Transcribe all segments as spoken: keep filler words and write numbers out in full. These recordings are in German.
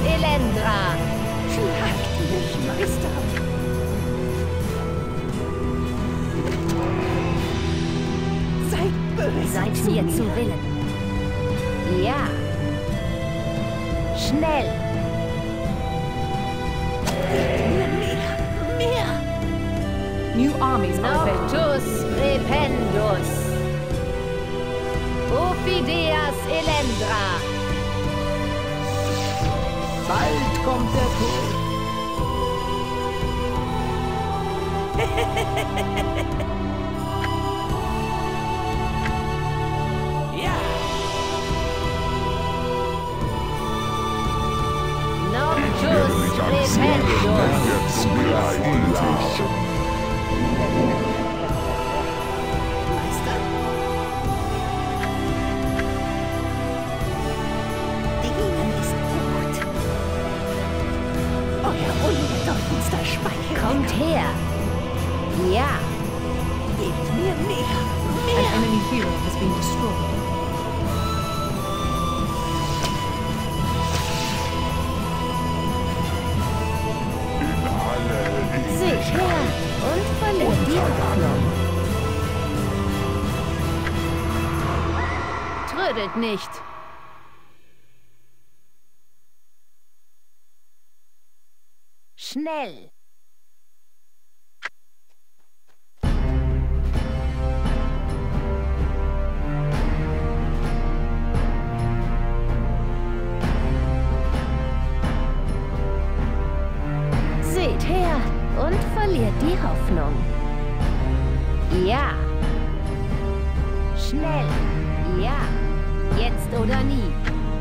Elendra! Schlagt mich, Meister! Seid böse Seid zu mir mir zu Willen. Ja. Schnell! Mehr, mehr! New armies are available. Noctus Rependus! Ophidias Elendra! Bald kommt der Tod. Ja! Noctus Rependus! Jetzt beleidigt. Meister? Dienen ist gut. Euer unbedeutendster Speichel. Kommt her! Ja! Gebt mir mehr, An mehr! enemy hero has been destroyed. Seht her und verliert die Hoffnung. Trödelt nicht! Schnell! Seht her und verliert die Hoffnung. Ja. Schnell. Ja. Jetzt oder nie.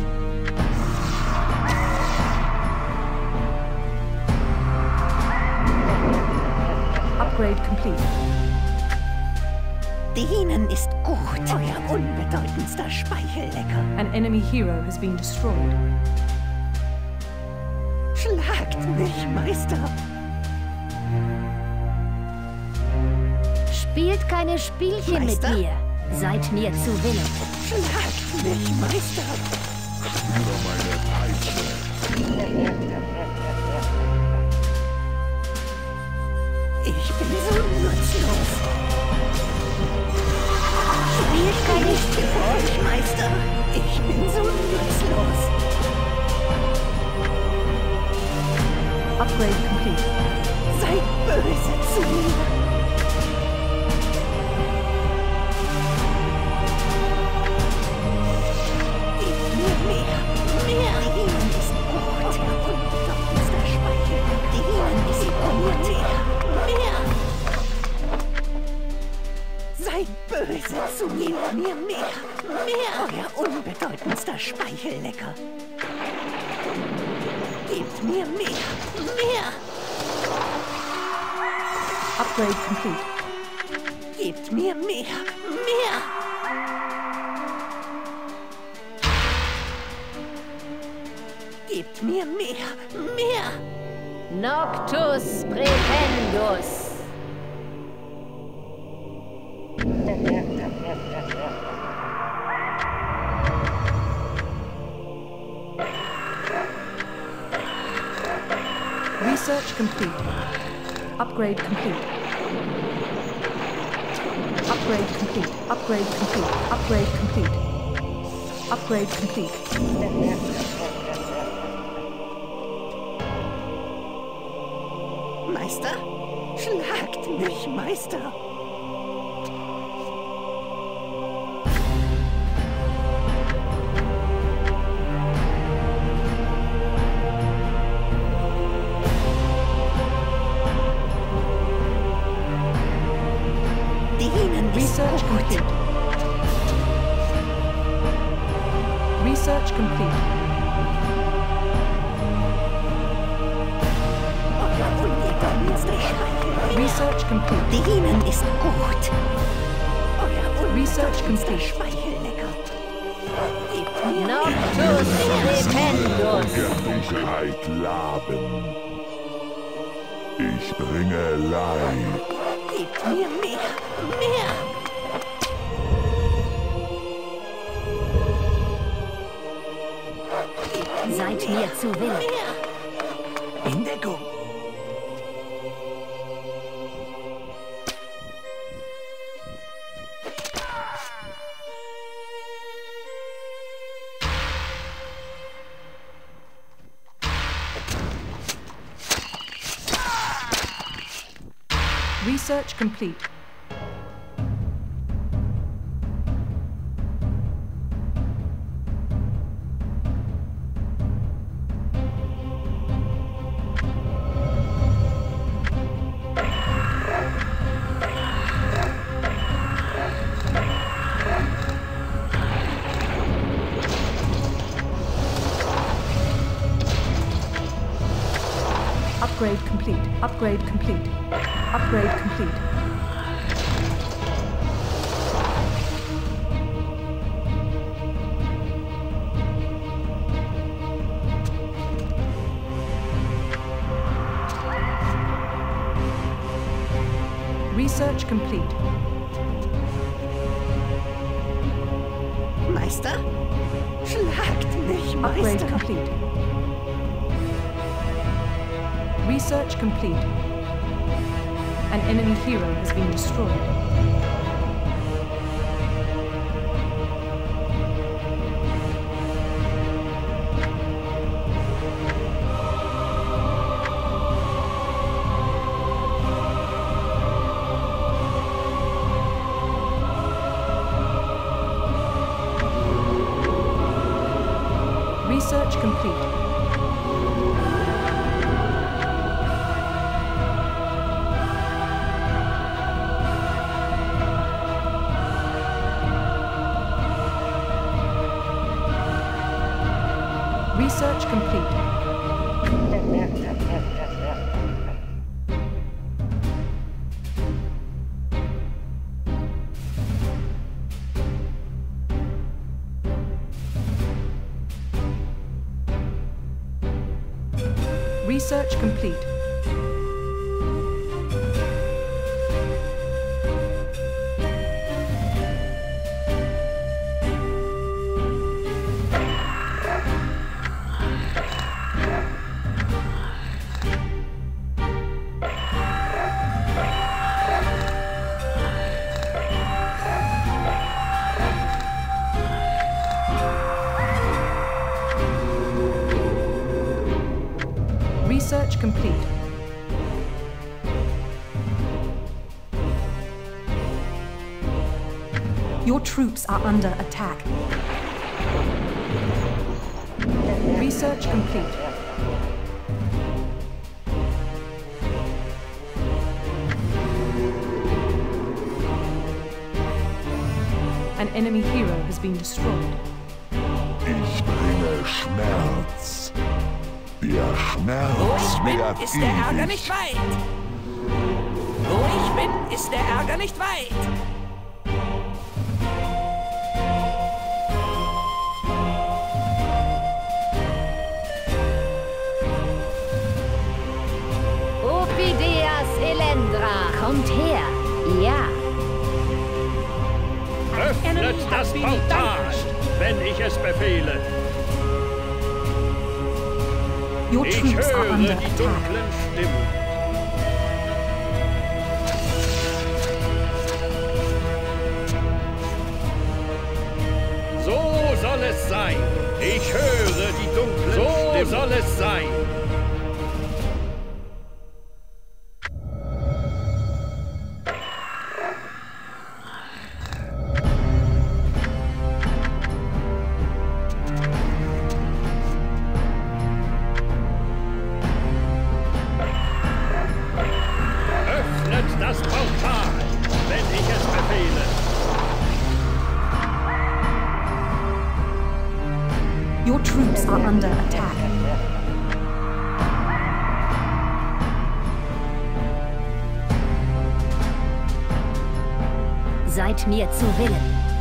Upgrade complete. Dienen ist gut. Euer unbedeutendster Speichellecker. An enemy hero has been destroyed. Schlagt mich, Meister. Spielt keine Spielchen Meister? mit mir. Seid mir zu Willen. Schlagt mich, Meister. Über meine Peitsche. Ich bin so nutzlos. Spielt keine Ich bin euch, Meister. Ich bin so nutzlos. Upgrade complete. Seid böse zu mir. Gebt mir mehr, mehr. Dienen ist gut. Der unbedeutendster Speichel. Dienen ist gut. Mehr. Seid böse zu mir. Mir mehr, mehr. Euer unbedeutendster Speichellecker. Gebt mir mehr, mehr. Upgrade complete. Gebt mir mehr, mehr. Gebt mir mehr, mehr. Noctus Prependus. Research complete. Upgrade complete. Upgrade complete. Upgrade complete. Upgrade complete. Upgrade complete. Meister? Schlagt mich, Meister. Research complete. Research complete. Research complete. Dienen ist gut. Euer Research complete. Speichellecker. Gebt mir Noctus Rependus. Der Dunkelheit laben. Ich bringe Leid. Gebt mir mehr, mehr. Seid Seid mir zu Willen. Mehr. In Deckung. Research complete. Upgrade complete. Upgrade complete. Upgrade complete. Research complete. Meister? Schlagt mich, Upgrade Meister. complete. Research complete. An enemy hero has been destroyed. Research complete. Research complete. Research complete. Research complete. Your troops are under attack. Research complete. An enemy hero has been destroyed. Ich bringe Schmerz. Der Schmerz Wo ich bin, währt ist der Ärger ewig. nicht weit. Wo ich bin, ist der Ärger nicht weit. Ophidias Elendra. Kommt her. Ja. Öffnet das Portal, wenn ich es befehle. Your Ich troops are höre under die attack. dunklen Stimmen. So soll es sein. Ich höre die dunklen Stimmen. So soll es sein. Das Portal, wenn ich es befehle. Your troops are under attack. Seid mir zu Willen.